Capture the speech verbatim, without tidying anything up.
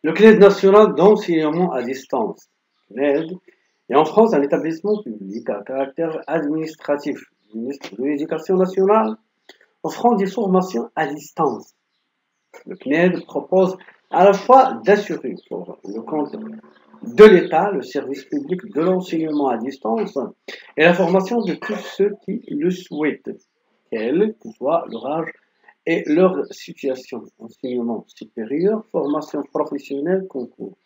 Le C N E D national d'enseignement à distance, C N E D, est en France un établissement public à caractère administratif du ministère de l'Éducation nationale offrant des formations à distance. Le C N E D propose à la fois d'assurer pour le compte de l'État le service public de l'enseignement à distance et la formation de tous ceux qui le souhaitent, quel que soit leur âge et leur situation. Enseignement supérieur, formation professionnelle, concours.